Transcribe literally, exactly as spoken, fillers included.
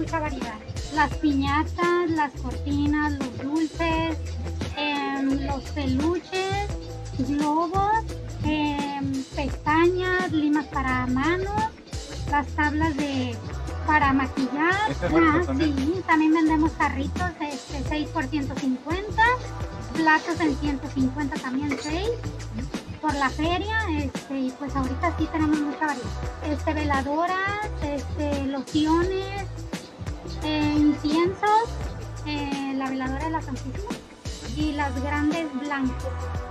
mucha variedad. Las piñatas, las cortinas, los dulces, eh, los peluches, globos, eh, pestañas, limas para manos, las tablas de para maquillar. ¿Este es ah, también? Sí, también vendemos carritos, este, seis por ciento cincuenta, platos en ciento cincuenta también seis por la feria, este, y pues ahorita sí tenemos mucha variedad. Este, veladoras, este, lociones, eh, inciensos, eh, la veladora de la Santísima y las grandes blancas.